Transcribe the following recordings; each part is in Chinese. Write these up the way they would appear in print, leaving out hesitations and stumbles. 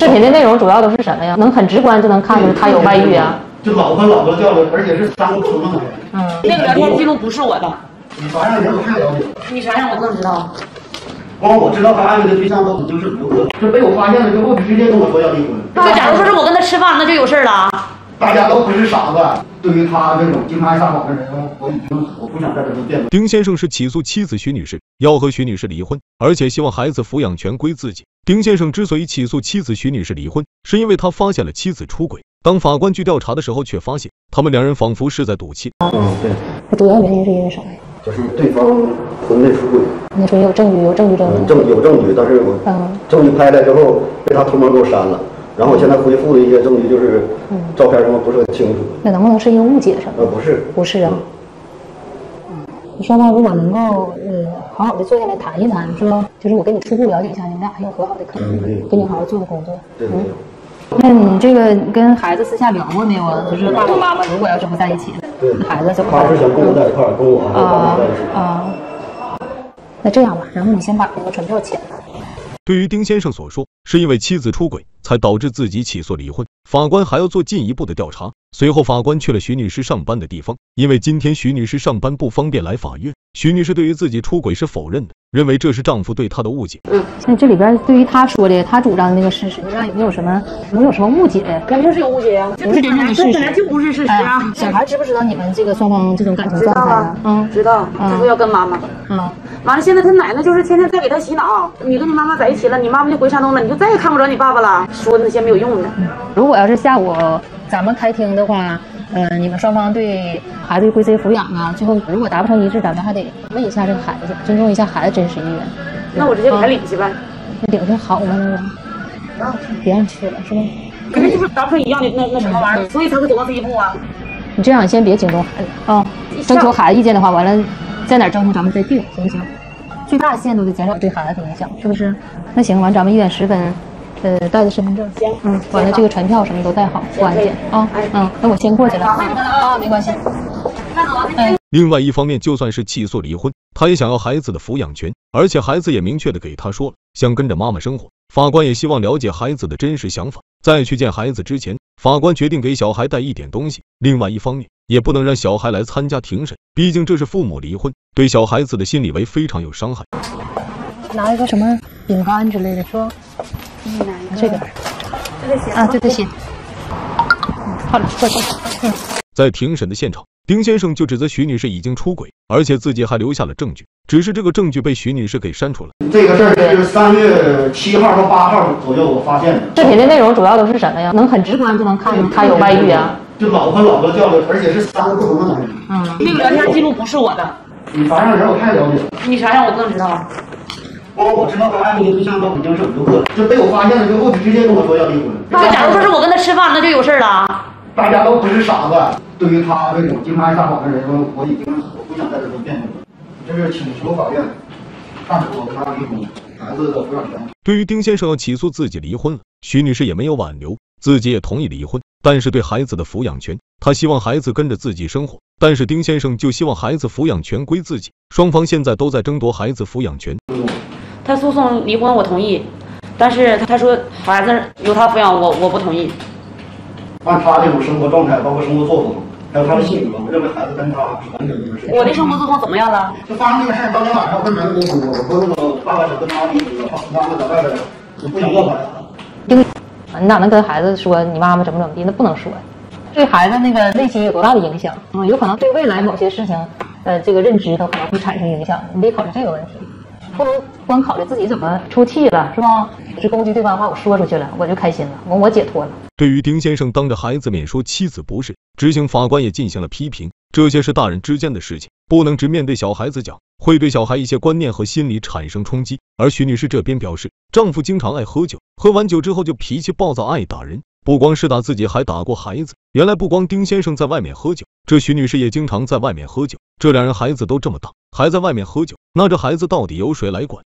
视频的内容主要都是什么呀？能很直观就能看出他有外遇啊。 就老婆老婆叫了，而且是3个不同的男人。 那个聊天记录不是我的。 你啥样人我太了解了。 你啥样我更知道。 光我知道他暧昧的对象都已经是如何，这被我发现了之后，直接跟我说要离婚。 那假如说是我跟他吃饭，那就有事了。 大家都不是傻子。对于他这种经常爱撒谎的人，我不想在这里辩论。 丁先生是起诉妻子徐女士，要和徐女士离婚，而且希望孩子抚养权归自己。丁先生之所以起诉妻子徐女士离婚，是因为他发现了妻子出轨。当法官去调查的时候，却发现他们2人仿佛是在赌气。 对。主要原因是因为啥呀？ 就是对方婚内出轨。 你说有证据证明？ 有证据，但是我证据拍来之后被他偷摸给我删了。然后我现在恢复的一些证据就是照片什么不是很清楚。 那能不能是因为误解什么？ 不是啊。 双方如果能够好好的坐下来谈一谈，说就是我跟你初步了解一下，你们俩还有和好的可能，跟你好好做个工作。那你这个跟孩子私下聊过没有啊？就是爸爸妈妈如果要是不在一起，孩子怎么办？ 他是想跟我在一块儿，跟我还有爸爸在一起。 那这样吧，然后你先把那个传票签了。 对于丁先生所说，是因为妻子出轨才导致自己起诉离婚，法官还要做进一步的调查。随后法官去了徐女士上班的地方，因为今天徐女士上班不方便来法院，徐女士对于自己出轨是否认的，认为这是丈夫对她的误解。 那这里边对于她说的，她主张的那个事实上有没有什么误解？ 肯定是有误解呀， 不是真正的事实， 本来就不是事实啊。 小孩知不知道你们这个双方这种感情状态啊？ 知道。他说要跟妈妈。完了，现在他奶奶就是天天在给他洗脑，你跟你妈妈在一起了，你妈妈就回山东了，你就再也看不着你爸爸了，说那些没有用的。 如果要是下午咱们开庭的话，你们双方对孩子归谁抚养啊？最后如果达不成一致，咱们还得问一下这个孩子，尊重一下孩子真实意愿。 那我直接给他领去呗。 那领去好吗？别让去了是吧？ 肯定就是达不成一样的那什么玩意儿，所以才会走到这一步啊。 你这样先别惊动孩子啊，征求孩子意见的话，完了在哪儿征求咱们再定，行不行？最大限度的减少对孩子的影响，是不是？那行，完咱们1点10分。带着身份证，完了这个传票什么都带好，不安检啊。那我先过去了啊，没关系。 另外一方面，就算是起诉离婚，他也想要孩子的抚养权，而且孩子也明确的给他说了，想跟着妈妈生活。法官也希望了解孩子的真实想法，在去见孩子之前，法官决定给小孩带一点东西。另外一方面，也不能让小孩来参加庭审，毕竟这是父母离婚，对小孩子的心理为非常有伤害。 拿一个什么饼干之类的，说。这个啊，对，行。好了，过去。 在庭审的现场，丁先生就指责徐女士已经出轨，而且自己还留下了证据，只是这个证据被徐女士给删除了。 这个事儿是3月7号到8号左右我发现的。 视频的内容主要都是什么呀？能很直观就能看出他有外遇啊。 就老婆叫了，而且是3个不同的男人。 那个聊天记录不是我的。 你啥样人我太了解了。 你啥样我更知道。 光我知道他暧昧的对象都已经是如何，就被我发现了之后，直接跟我说要离婚。 那假如说是我跟他吃饭，那就有事了。 大家都不是傻子。对于他这种经常爱撒谎的人，我不想在这里辩论。这是请求法院判处我跟他离婚，孩子的抚养权。 对于丁先生要起诉自己离婚了，徐女士也没有挽留，自己也同意离婚，但是对孩子的抚养权，她希望孩子跟着自己生活，但是丁先生就希望孩子抚养权归自己，双方现在都在争夺孩子抚养权。 他诉讼离婚我同意，但是他说孩子由他抚养，我不同意。 按他这种生活状态，包括生活作风，还有他的性格，我认为孩子跟他是完全不是。 我的生活作风怎么样了？ 就发生这个事儿，当天晚上我跟孩子沟通，我说那个爸爸想跟妈妈离婚，妈妈在外边，我不想要孩子。 你哪能跟孩子说你妈妈怎么地？那不能说呀。对孩子那个内心有多大的影响？有可能对未来某些事情，这个认知都可能会产生影响。你得考虑这个问题。不能光考虑自己怎么出气了，是吧？是攻击对方的话，我说出去了，我就开心了，我解脱了。 对于丁先生当着孩子面说妻子不是，执行法官也进行了批评，这些是大人之间的事情，不能直面对小孩子讲，会对小孩一些观念和心理产生冲击。而徐女士这边表示，丈夫经常爱喝酒，喝完酒之后就脾气暴躁，爱打人，不光是打自己，还打过孩子。原来不光丁先生在外面喝酒，这徐女士也经常在外面喝酒，这2人孩子都这么大，还在外面喝酒，那这孩子到底由谁来管？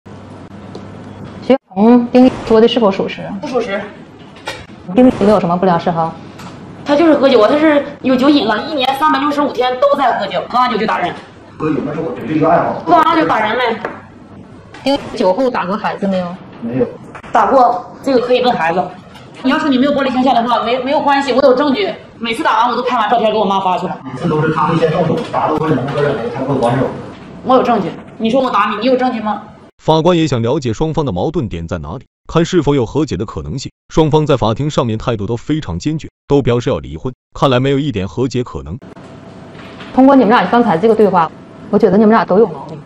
丁说的是否属实？ 不属实。 丁没有什么不良嗜好？ 他就是喝酒，他是有酒瘾了，1年365天都在喝酒，喝完酒就打人。 喝酒那是我只是一个爱好。 喝完了就打人呗。 丁酒后打过孩子没有？ 没有。 打过，这个可以问孩子。 你要说你没有玻璃心下的话，没有关系，我有证据。每次打完我都拍完照片给我妈发去了。 每次都是他们先动手，打到我忍无可忍了才会还手。 我有证据，你说我打你，你有证据吗？ 法官也想了解双方的矛盾点在哪里，看是否有和解的可能性。双方在法庭上面态度都非常坚决，都表示要离婚，看来没有一点和解可能。 通过你们俩刚才这个对话，我觉得你们俩都有毛病。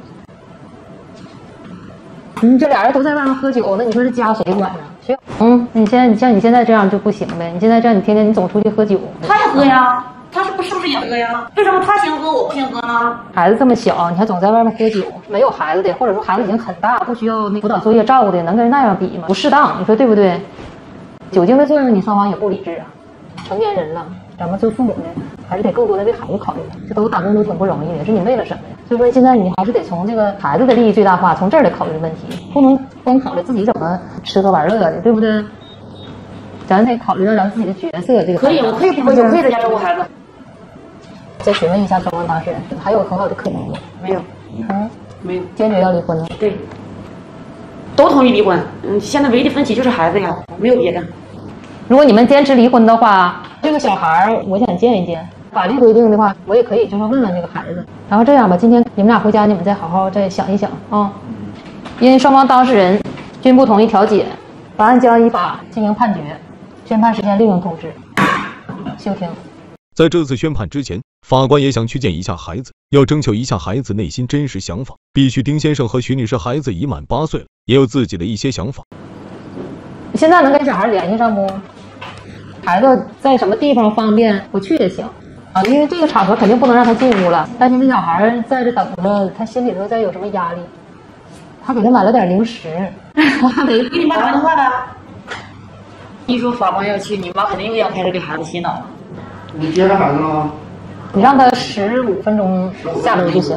这俩人都在外面喝酒，那你说这家谁管呢？谁？你像你现在这样就不行呗？你现在这样，你天天你总出去喝酒， 他也喝呀，他是不是也喝呀？为什么他行喝我不行喝呢？ 孩子这么小，你还总在外面喝酒，没有孩子的，或者说孩子已经很大，不需要那辅导作业照顾的，能跟人那样比吗？不适当，你说对不对？酒精的作用，你双方也不理智啊。成年人了，咱们做父母的还是得更多的为孩子考虑，这都打工都挺不容易的，是你为了什么呀？所以说现在你还是得从这个孩子的利益最大化，从这儿来考虑问题，不能光考虑自己怎么吃喝玩乐的，对不对？咱得考虑到咱自己的角色。这个可以，我可以不喝酒，可以在家照顾孩子。 再询问一下双方当事人，还有和好的可能吗？ 没有，没有， 坚决要离婚呢？ 对，都同意离婚。现在唯一的分歧就是孩子呀，没有别的。 如果你们坚持离婚的话，这个小孩我想见一见。法律规定的话，我也可以就是问问这个孩子。然后这样吧，今天你们俩回家，你们再好好再想一想啊。因双方当事人均不同意调解，法案将依法进行判决，宣判时间另行通知。休庭。 在这次宣判之前，法官也想去见一下孩子，要征求一下孩子内心真实想法。必须丁先生和徐女士孩子已满8岁了，也有自己的一些想法。 现在能跟小孩联系上不？孩子在什么地方方便，我去也行啊。因为这个场合肯定不能让他进屋了，但是那小孩在这等着，他心里头再有什么压力，他给他买了点零食，我还得给你妈打电话呗。一说法官要去，你妈肯定又要开始给孩子洗脑。 你接上孩子了吗？ 你让他15分钟下楼就行。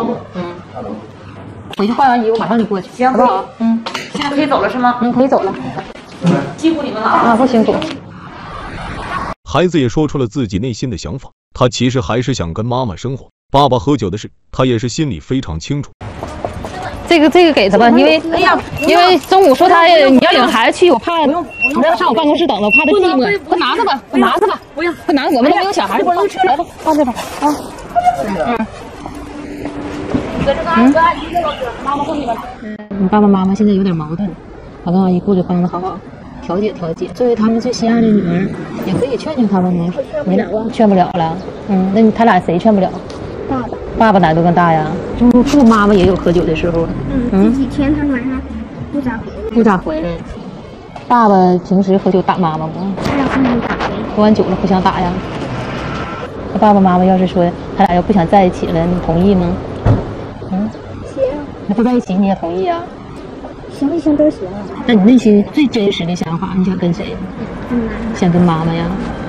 回去换完衣服马上就过去，好不好？ 现在可以走了是吗？ 可以走了。 辛苦你们了啊！ 不辛苦。 孩子也说出了自己内心的想法，他其实还是想跟妈妈生活。爸爸喝酒的事，他也是心里非常清楚。 这个给他吧，因为中午说你要领孩子去，我怕你让上我办公室等着，我怕他寂寞。快拿着吧，快拿着吧，不用，快拿着，我们都没有小孩，不能吃，来吧，放这边啊。你爸爸妈妈现在有点矛盾，好跟阿姨过去帮他好好调解调解。作为他们最心爱的女儿，也可以劝劝他们呢。你俩劝不了了，那他俩谁劝不了？爸爸哪都更大呀，不妈妈也有喝酒的时候。 这几天他晚上不咋回来。 爸爸平时喝酒打妈妈不？ 他俩不能打回。 喝完酒了互相打呀。爸爸妈妈要是说他俩要不想在一起了，你同意吗？ 行。 那不在一起你也同意啊？ 行不行都行。 那你内心最真实的想法，你想跟谁？想跟妈妈呀。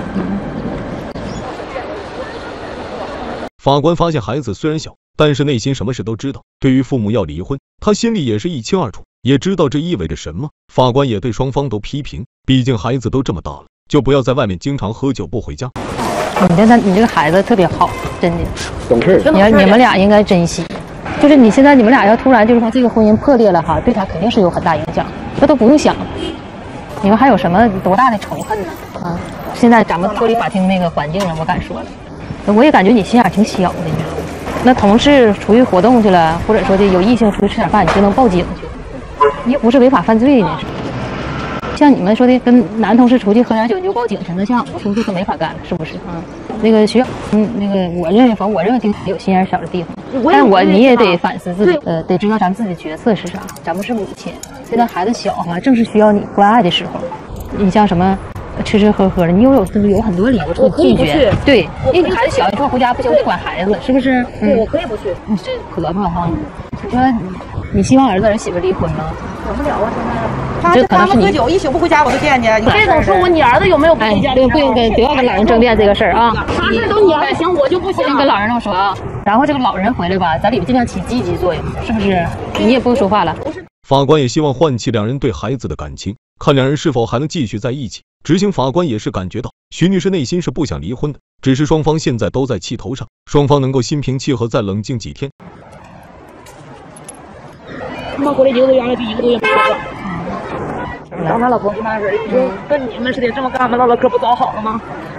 法官发现孩子虽然小，但是内心什么事都知道。对于父母要离婚，他心里也是一清二楚，也知道这意味着什么。法官也对双方都批评，毕竟孩子都这么大了，就不要在外面经常喝酒不回家。你这个孩子特别好，真的懂事。 你们俩应该珍惜。就是你现在你们俩要突然就是说这个婚姻破裂了哈，对他肯定是有很大影响，这都不用想。你们还有什么多大的仇恨呢？现在咱们脱离法庭那个环境了，我敢说了。我也感觉你心眼挺小的，你知道吗？那同事出去活动去了，或者说有异性出去吃点饭，你就能报警去，你又不是违法犯罪呢。像你们说的跟男同事出去喝点酒就报警去，那像我叔叔都没法干了，是不是啊？那个学校，那个我认为挺有心眼小的地方，但你也得反思自己，得知道咱们自己的角色是啥。咱们是母亲，现在孩子小哈，正是需要你关爱的时候。你像什么？吃喝喝的，你有很多理由拒绝。对，因为你孩子小，你说回家不行，得管孩子，是不是？ 对，我可以不去。 你这可怕哈！你说你希望儿子儿媳妇离婚吗？ 管不了啊，现在。他们喝酒一宿不回家，我都见见。你别总说我，你儿子有没有不回家？ 不要跟老人争辩这个事儿啊！ 啥事都你儿子行，我就不行。 跟老人这么说啊。然后这个老人回来吧，咱里面尽量起积极作用，是不是？你也不用说话了。 法官也希望唤起两人对孩子的感情，看两人是否还能继续在一起。执行法官也是感觉到徐女士内心是不想离婚的，只是双方现在都在气头上，双方能够心平气和再冷静几天。 他妈回来1个多月了，比1个多月没说话。 找他老婆那人，你说跟你们似的这么干吗？唠唠嗑不早好了吗？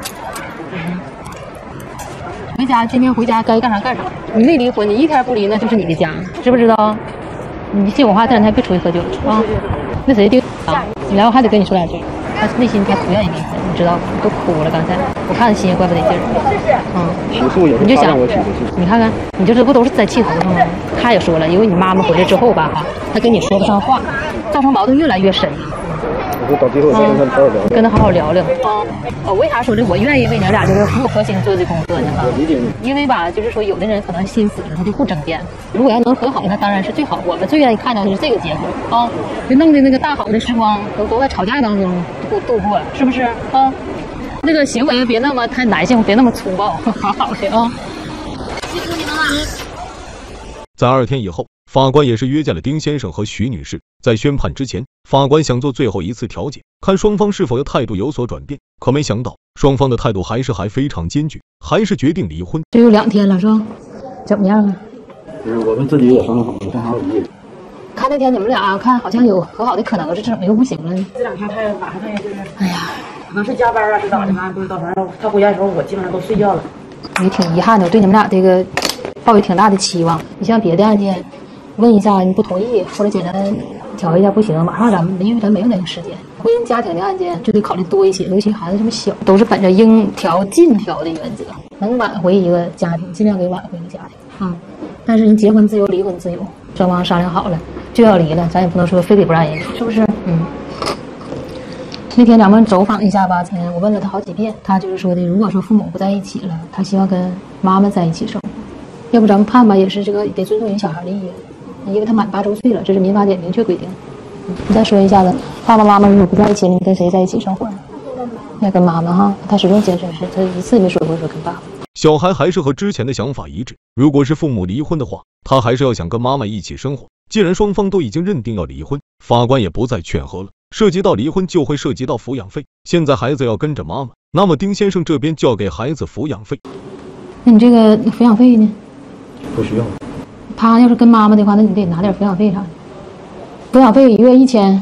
回家今天回家该干啥干啥。你没离婚，你一天不离那就是你的家，知不知道？你信我话，这两天别出去喝酒啊。那谁丢啊？然后还得跟你说两句，他内心他不愿意离婚，你知道吗？都哭了，刚才我看他心也怪不得劲儿。你就想，你看看，你这不都是在气头上吗？他也说了，因为你妈妈回来之后吧，他跟你说不上话，造成矛盾越来越深。 到最后跟他好好聊聊。我为啥说这？我愿意为你俩就是苦口婆心做这工作呢？因为吧，就是说有的人可能心死了，他就不争辩。如果要能和好，那当然是最好。我们最愿意看到的是这个结果啊，就弄的那个大好的时光都在吵架当中度过，是不是啊？那个行为别那么太男性，别那么粗暴，好好的啊。 辛苦你们了。 在2天以后，法官也是约见了丁先生和徐女士。在宣判之前，法官想做最后一次调解，看双方是否要态度有所转变。可没想到，双方的态度还非常坚决，还是决定离婚。 这有2天了，是吧？怎么样啊？ 我们自己也商量好了，正好意。 看那天你们俩看好像有和好的可能，这怎么又不行了呢？ 这2天他晚上他也就是，哎呀，可能是加班啊，是咋的呢？不知道，反正他回家的时候，我基本上都睡觉了。 也挺遗憾的，我对你们俩这个抱有挺大的期望。你像别的案件，问一下你不同意，或者简单调一下不行，马上咱们因为咱没有那个时间。婚姻家庭的案件就得考虑多一些，尤其孩子这么小，都是本着应调尽调的原则，能挽回一个家庭，尽量给挽回一个家庭。但是人结婚自由，离婚自由，双方商量好了就要离了，咱也不能说非得不让人离，是不是？那天咱们走访一下吧，我问了他好几遍，他就是说的，如果说父母不在一起了，他希望跟妈妈在一起生活。要不咱们判吧，也是这个得尊重人小孩的意愿，因为他满8周岁了，这是民法典明确规定。你再说一下子，爸爸妈妈如果不在一起，你跟谁在一起生活呢？要跟妈妈哈，他始终坚持是，他一次没说过说跟爸爸。 小孩还是和之前的想法一致，如果是父母离婚的话，他还是要想跟妈妈一起生活。既然双方都已经认定要离婚，法官也不再劝和了。涉及到离婚就会涉及到抚养费，现在孩子要跟着妈妈，那么丁先生这边就要给孩子抚养费。 那你这个抚养费呢？ 不需要。 他要是跟妈妈的话，那你得拿点抚养费啥的。抚养费1月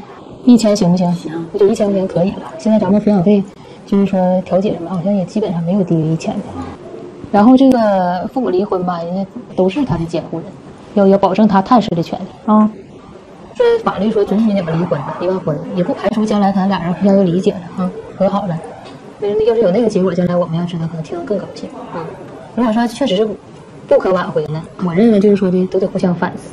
1000行不行？行，我觉得1000块钱可以了。现在咱们抚养费就是说调解什么，好像也基本上没有低于1000的。然后这个父母离婚吧，人家都是他的监护人，要保证他探视的权利啊。这法律说准许你们离婚的，离完婚也不排除将来咱俩人互相又理解了啊，和好了。要是有那个结果，将来我们要知道可能听得更高兴啊。如果说确实是不可挽回了，我认为就是说的都得互相反思。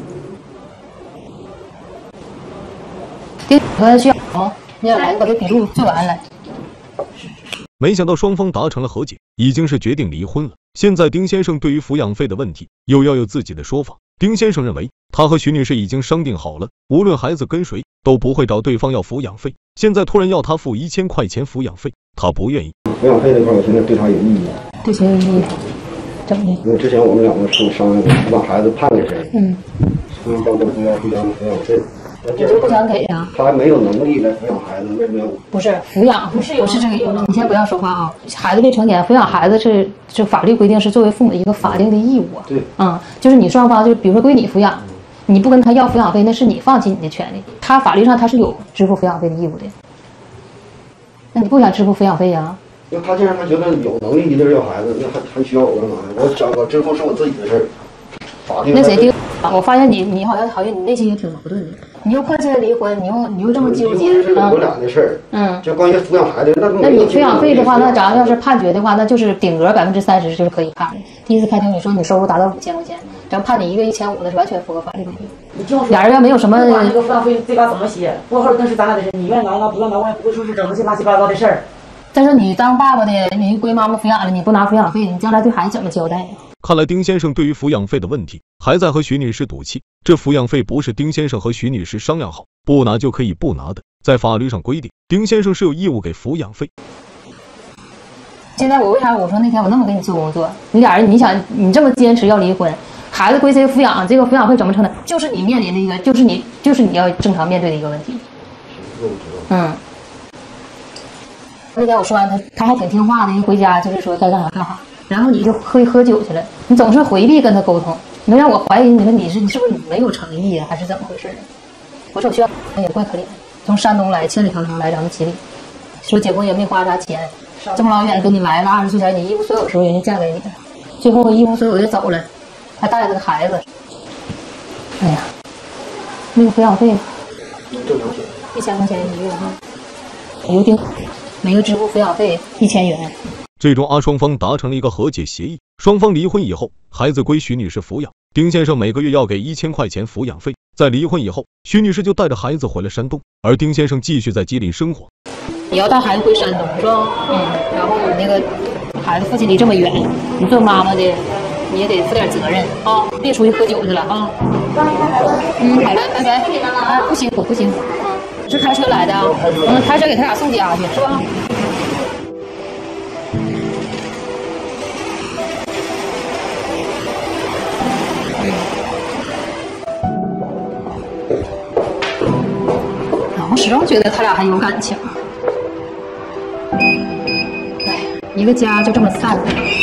需要你要来把这笔录做完了。 没想到双方达成了和解，已经是决定离婚了。现在丁先生对于抚养费的问题又要有自己的说法。丁先生认为，他和徐女士已经商定好了，无论孩子跟谁都不会找对方要抚养费。现在突然要他付1000块钱抚养费，他不愿意。 抚养费这块，我现在对他有异议。 对谁有异议？怎么的？ 因为之前我们2个是商量的，把孩子判给谁，双方都不要抚养费。 你就不想给呀？ 他还没有能力来抚养孩子，为什么要？不是抚养，不是这个意思。你先不要说话啊！孩子未成年，抚养孩子是法律规定是作为父母的一个法定的义务。 对， 就是你双方就比如说归你抚养，你不跟他要抚养费，那是你放弃你的权利。他法律上他是有支付抚养费的义务的。那你不想支付抚养费呀？ 那他既然他觉得有能力一定要孩子，那还需要我干嘛呀？我支付是我自己的事儿。 那谁定？我发现你好像你内心也挺矛盾的。你又快速离婚，你又这么纠结是我俩的事儿。就关于抚养孩子， 那你抚养费的话，那咱要是判决的话，那就是顶额30%就是可以判的。第一次开庭你说你收入达到5000块钱，咱判你1个月1500，那是完全符合法律规定。 你听我说， 俩人要没有什么， 不管这个抚养费这嘎怎么写，过后那是咱俩的事，你愿意拿不愿拿，我也不会说是整这些乱七八糟的事儿。 再说你当爸爸的，你归妈妈抚养了，你不拿抚养费，你将来对孩子怎么交代呀？ 看来丁先生对于抚养费的问题还在和徐女士赌气。这抚养费不是丁先生和徐女士商量好不拿就可以不拿的，在法律上规定，丁先生是有义务给抚养费。 现在我为啥我说那天我那么给你做工作，你俩人你想你这么坚持要离婚，孩子归谁抚养，这个抚养费怎么承担，就是你面临的一个，就是你要正常面对的一个问题。那天我说完他还挺听话的，一回家就是说该干啥干啥。然后你就喝酒去了，你总是回避跟他沟通，能让我怀疑你说你是不是没有诚意啊，还是怎么回事呢？我说我需要也怪可怜。 从山东来，千里迢迢来咱们吉林，说结婚也没花啥钱，这么老远跟你来了，20岁前你一无所有的时候人家嫁给你了，最后一无所有就走了，还带着个孩子。哎呀，没有抚养费，1000块钱1个月哈，邮丁，每个支付抚养费1000元。 最终双方达成了一个和解协议，双方离婚以后，孩子归徐女士抚养，丁先生每个月要给1000块钱抚养费。在离婚以后，徐女士就带着孩子回了山东，而丁先生继续在吉林生活。 你要带孩子回山东是吧？然后你那个孩子父亲离这么远，你做妈妈的你也得负点责任啊，别出去喝酒去了啊。好了，拜拜。哎，不辛苦不辛苦，是开车来的啊？开车给他俩送家去是吧？我始终觉得他俩还有感情。哎，一个家就这么散了。